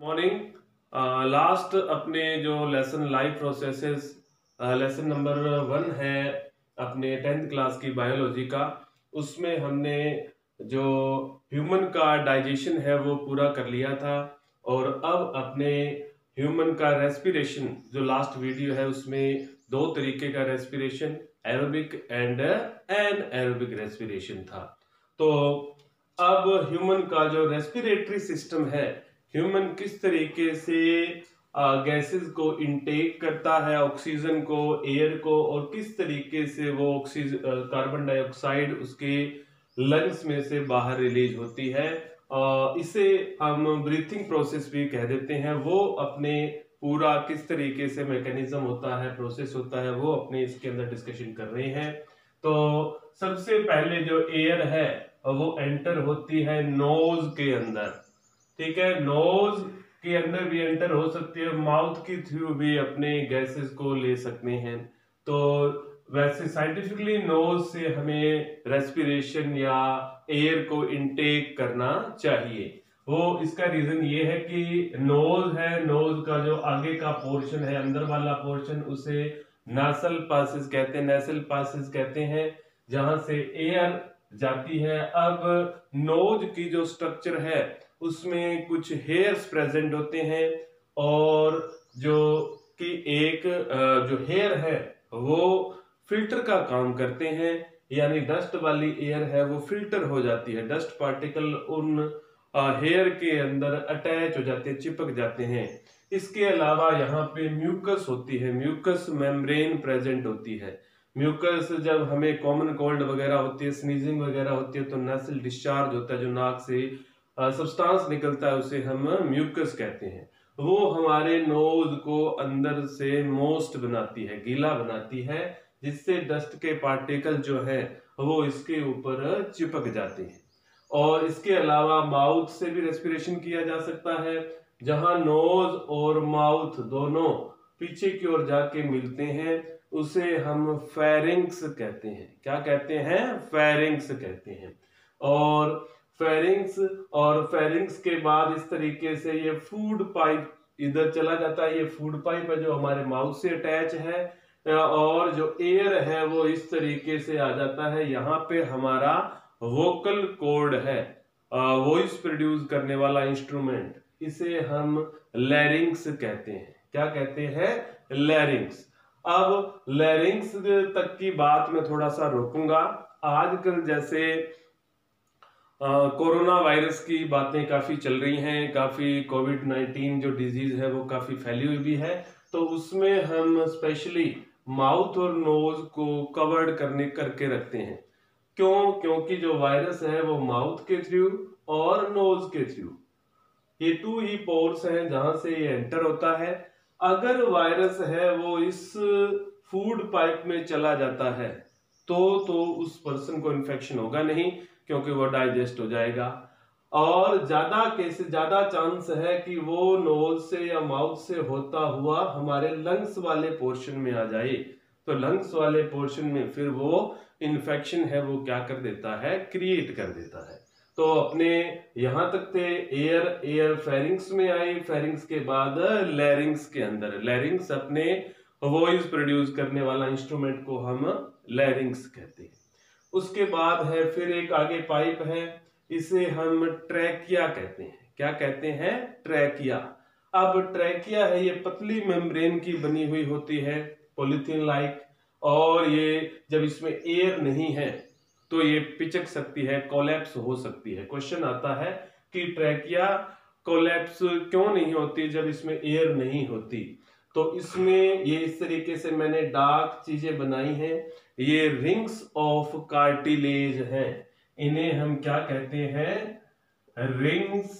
Morning. Last अपने जो lesson life processes lesson number 1 है अपने 10th क्लास की बायोलॉजी का, उसमें हमने जो ह्यूमन का डाइजेशन है वो पूरा कर लिया था। और अब अपने ह्यूमन का रेस्पिरेशन जो लास्ट वीडियो है उसमें दो तरीके का respiration, aerobic and anaerobic respiration था। तो अब ह्यूमन का जो रेस्पिरेटरी सिस्टम है, ह्यूमन किस तरीके से गैसेस को इनटेक करता है, ऑक्सीजन को, एयर को, और किस तरीके से वो ऑक्सीजन कार्बन डाइऑक्साइड उसके लंग्स में से बाहर रिलीज होती है, इसे हम ब्रीथिंग प्रोसेस भी कह देते हैं। वो अपने पूरा किस तरीके से मैकेनिज्म होता है, प्रोसेस होता है, वो अपने इसके अंदर डिस्कशन कर रहे हैं। तो सबसे पहले जो एयर है वो एंटर होती है नोज के अंदर, ठीक है। नोज के अंदर भी एंटर हो सकती है, माउथ के थ्रू भी अपने गैसेस को ले सकते हैं। तो वैसे साइंटिफिकली नोज से हमें रेस्पिरेशन या एयर को इनटेक करना चाहिए। वो इसका रीजन ये है कि नोज है, नोज का जो आगे का पोर्शन है, अंदर वाला पोर्शन, उसे नासल पासेस कहते हैं, नेसल पासेस कहते हैं, जहां से एयर जाती है। अब नोज की जो स्ट्रक्चर है उसमें कुछ हेयर्स प्रेजेंट होते हैं, और जो कि एक जो हेयर है वो फिल्टर का काम करते हैं, यानी डस्ट वाली एयर है वो फिल्टर हो जाती है, डस्ट पार्टिकल उन हेयर के अंदर अटैच हो जाते हैं, चिपक जाते हैं। इसके अलावा यहाँ पे म्यूकस होती है, म्यूकस मेम्ब्रेन प्रेजेंट होती है। म्यूकस जब हमें कॉमन कोल्ड वगैरह होती है, स्नीजिंग वगैरह होती है, तो नेसल डिस्चार्ज होता है, जो नाक से सब्सटेंस निकलता है, उसे हम म्यूकस कहते हैं। वो हमारे नोज को अंदर से मोस्ट बनाती है, गीला बनाती है, जिससे डस्ट के पार्टिकल जो है वो इसके ऊपर चिपक जाते हैं। और इसके अलावा माउथ से भी रेस्पिरेशन किया जा सकता है, जहां नोज और माउथ दोनों पीछे की ओर जाके मिलते हैं, उसे हम फेरिंग्स कहते हैं। क्या कहते हैं? फेरिंग्स कहते हैं। और फेरिंग्स के बाद इस तरीके से ये फूड पाइप इधर चला जाता है। ये फूड पाइप है जो हमारे माउथ से अटैच है, और जो एयर है वो इस तरीके से आ जाता है। यहाँ पे हमारा वोकल कॉर्ड है, वॉइस प्रोड्यूस करने वाला इंस्ट्रूमेंट, इसे हम लैरिंग्स कहते हैं। क्या कहते हैं? लैरिंग्स। अब लैरिंग्स तक की बात मैं थोड़ा सा रोकूंगा। आजकल जैसे कोरोना वायरस की बातें काफी चल रही हैं, काफी कोविड-19 जो डिजीज है वो काफी फैली हुई भी है, तो उसमें हम स्पेशली माउथ और नोज को कवर्ड करके रखते हैं। क्यों? क्योंकि जो वायरस है वो माउथ के थ्रू और नोज के थ्रू, ये 2 ही पोर्स हैं जहां से ये एंटर होता है। अगर वायरस है वो इस फूड पाइप में चला जाता है तो उस पर्सन को इन्फेक्शन होगा नहीं, क्योंकि वो डाइजेस्ट हो जाएगा। और ज्यादा चांस है कि वो नोज से या माउथ से होता हुआ हमारे लंग्स वाले पोर्शन में आ जाए, तो लंग्स वाले पोर्शन में फिर वो इन्फेक्शन है वो क्या कर देता है? क्रिएट कर देता है। तो अपने यहां तक थे एयर फेरिंग्स में आई, फेरिंग्स के बाद लैरिंग्स के अंदर, लैरिंग्स अपने वॉइस प्रोड्यूस करने वाला इंस्ट्रूमेंट को हम लैरिंग्स कहते हैं। उसके बाद है फिर एक आगे पाइप है, इसे हम ट्रैकिया कहते हैं। क्या कहते हैं? ट्रैकिया। अब ट्रैकिया है, ये पतली मेम्ब्रेन की बनी हुई होती है, पॉलीथीन लाइक, और ये जब इसमें एयर नहीं है तो ये पिचक सकती है, कोलैप्स हो सकती है। क्वेश्चन आता है कि ट्रैकिया कोलैप्स क्यों नहीं होती जब इसमें एयर नहीं होती? तो इसमें ये इस तरीके से मैंने डार्क चीजें बनाई हैं, ये रिंग्स ऑफ कार्टिलेज हैं। इन्हें हम क्या कहते हैं? Rings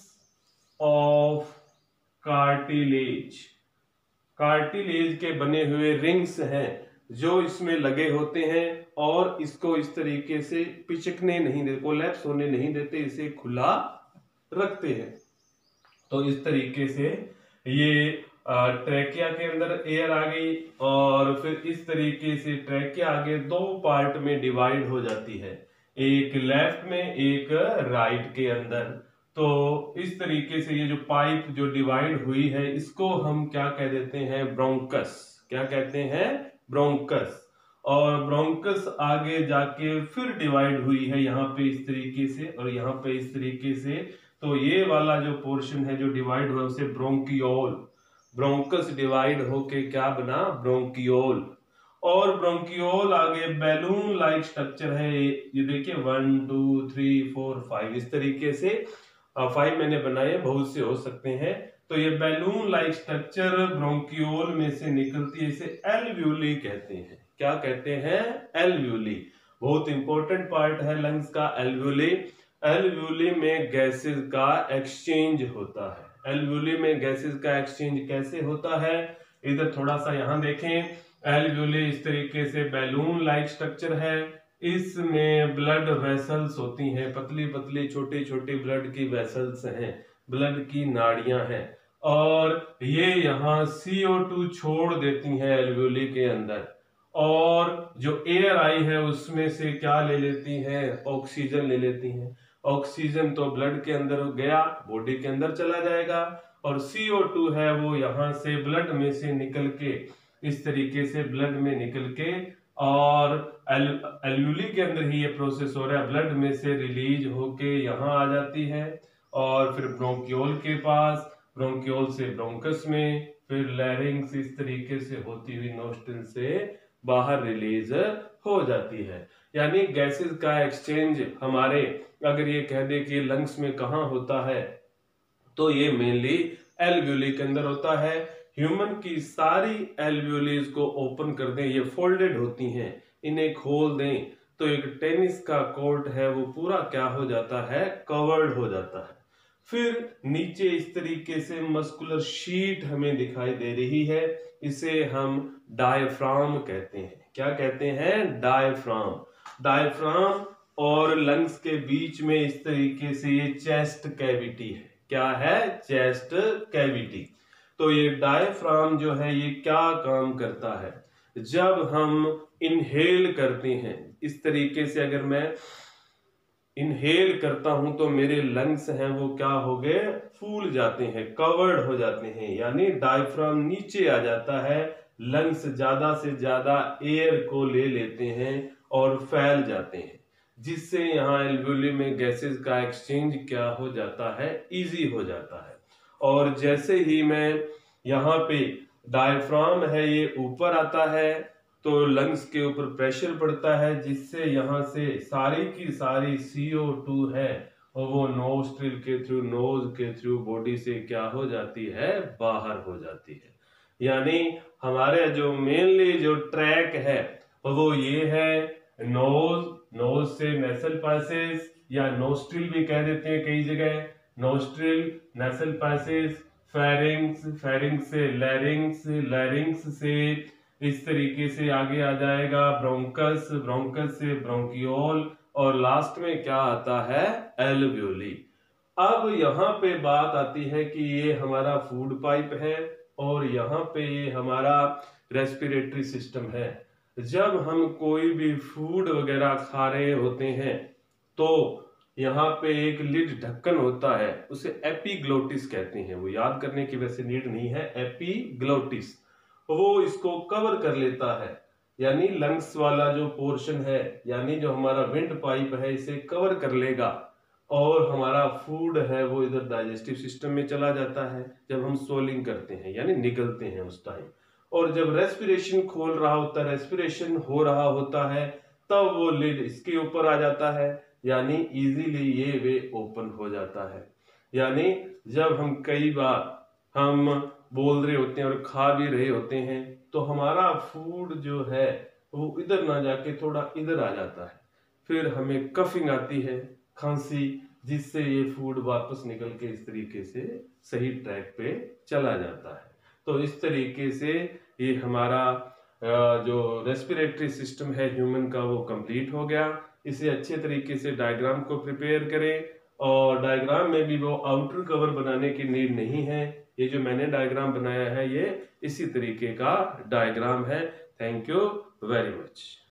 of cartilage. कार्टिलेज के बने हुए रिंग्स हैं जो इसमें लगे होते हैं, और इसको इस तरीके से पिचकने नहीं देते, कोलैप्स होने नहीं देते, इसे खुला रखते हैं। तो इस तरीके से ये ट्रैकिया के अंदर एयर आ गई, और फिर इस तरीके से ट्रैकिया आगे 2 पार्ट में डिवाइड हो जाती है, एक लेफ्ट में एक राइट के अंदर। तो इस तरीके से ये जो पाइप जो डिवाइड हुई है इसको हम क्या कह देते हैं, ब्रोंकस। क्या कहते हैं, ब्रोंकस। और ब्रोंकस आगे जाके फिर डिवाइड हुई है यहाँ पे इस तरीके से और यहाँ पे इस तरीके से। तो ये वाला जो पोर्शन है जो डिवाइड हुआ उसे ब्रोंकियोल। ब्रोंकस डिवाइड होके क्या बना, ब्रोंकियोल। और ब्रोंकियोल आगे बैलून लाइक स्ट्रक्चर है, ये देखिए 1 2 3 4 5 इस तरीके से 5 मैंने बनाए, बहुत से हो सकते हैं। तो ये बैलून लाइक स्ट्रक्चर ब्रोंकियोल में से निकलती है, इसे एल्वियोली कहते हैं। क्या कहते हैं, एल्वियोली। बहुत इंपॉर्टेंट पार्ट है लंग्स का एल्वियोली। एल्वियोली में गैसेस का एक्सचेंज होता है। एल्वियोली में गैसेस का एक्सचेंज कैसे होता है, इधर थोड़ा सा यहाँ देखें। एल्वियोली इस तरीके से बैलून लाइक स्ट्रक्चर है, इसमें ब्लड वेसल्स होती हैं, पतली पतली छोटी छोटी ब्लड की वेसल्स हैं, ब्लड की नाड़ियां हैं। और ये यहाँ CO2 छोड़ देती हैं एल्वियोली के अंदर, और जो एयर आई है उसमें से क्या ले लेती हैं, ऑक्सीजन ले लेती हैं। ऑक्सीजन तो ब्लड के अंदर गया, बॉडी के अंदर चला जाएगा, और CO2 है वो यहाँ से ब्लड में से निकल के इस तरीके से ब्लड में निकल के और एल्वियोली के अंदर ही ये प्रोसेस हो रहा है, ब्लड में से रिलीज होके यहाँ आ जाती है और फिर ब्रोंकियोल के पास, ब्रोंकियोल से ब्रोंकस में, फिर लैरिंग्स इस तरीके से होती हुई नोस्ट्रिल से बाहर रिलीज हो जाती है। यानी गैसेस का एक्सचेंज हमारे, अगर ये कह दे कि लंग्स में कहाँ होता है, तो ये मेनली एल्वियोली के अंदर होता है। ह्यूमन की सारी एल्वियोलीज को ओपन कर दें, ये फोल्डेड होती हैं, इन्हें खोल दें तो एक टेनिस का कोर्ट है वो पूरा क्या हो जाता है, कवर्ड हो जाता है। फिर नीचे इस तरीके से मस्कुलर शीट हमें दिखाई दे रही है, इसे हम डायफ्राम कहते हैं। क्या कहते हैं, डायफ्राम। डायफ्राम और लंग्स के बीच में इस तरीके से ये चेस्ट कैविटी है। क्या है, चेस्ट कैविटी। तो ये डायफ्राम जो है ये क्या काम करता है, जब हम इनहेल करते हैं इस तरीके से, अगर मैं इनहेल करता हूं तो मेरे लंग्स हैं वो क्या हो गए, फूल जाते हैं, कवर्ड हो जाते हैं, यानी डायफ्राम नीचे आ जाता है, लंग्स ज्यादा से ज्यादा एयर को ले लेते हैं और फैल जाते हैं, जिससे यहाँ एल्वियोली में गैसेस का एक्सचेंज क्या हो जाता है, इजी हो जाता है। और जैसे ही मैं यहाँ पे डायफ्राम है ये ऊपर आता है तो लंग्स के ऊपर प्रेशर पड़ता है, जिससे यहाँ से सारी की सारी CO2 है और वो नोस्ट्रिल के थ्रू, नोज के थ्रू बॉडी से क्या हो जाती है, बाहर हो जाती है। यानी हमारे जो मेनली जो ट्रैक है वो ये है, नोज, नोज से नेसल पैसेज या नोस्ट्रिल भी कह देते हैं कई जगह, nostril, nasal passage, pharynx, pharynx से लैरिंग्स, लैरिंग्स से इस तरीके से आगे आ जाएगा ब्रोंकस, ब्रोंकस से ब्रोंकियोल, और लास्ट में क्या आता है, एल्वियोली। अब यहाँ पे बात आती है कि ये हमारा फूड पाइप है और यहाँ पे ये हमारा रेस्पिरेटरी सिस्टम है। जब हम कोई भी फूड वगैरह खा रहे होते हैं तो यहाँ पे एक लिड ढक्कन होता है, उसे एपिग्लोटिस कहते हैं, वो याद करने की वैसे नीड नहीं है, एपिग्लोटिस, वो इसको कवर कर लेता है। यानी लंग्स वाला जो पोर्शन है, यानी जो हमारा विंड पाइप है, इसे कवर कर लेगा और हमारा फूड है वो इधर डाइजेस्टिव सिस्टम में चला जाता है जब हम सोलिंग करते हैं, यानी निकलते हैं उस टाइम। और जब रेस्पिरेशन खोल रहा होता है, रेस्पिरेशन हो रहा होता है, तब वो लिड इसके ऊपर आ जाता है, यानी इजीली ये वे ओपन हो जाता है। यानी जब हम कई बार हम बोल रहे होते हैं और खा भी रहे होते हैं तो हमारा फूड जो है वो इधर ना जाके थोड़ा इधर आ जाता है, फिर हमें कफिंग आती है, खांसी, जिससे ये फूड वापस निकल के इस तरीके से सही ट्रैक पे चला जाता है। तो इस तरीके से ये हमारा जो रेस्पिरेटरी सिस्टम है ह्यूमन का वो कंप्लीट हो गया। इसे अच्छे तरीके से डायग्राम को प्रिपेयर करें, और डायग्राम में भी वो आउटर कवर बनाने की नीड नहीं है, ये जो मैंने डायग्राम बनाया है ये इसी तरीके का डायग्राम है। Thank you very much.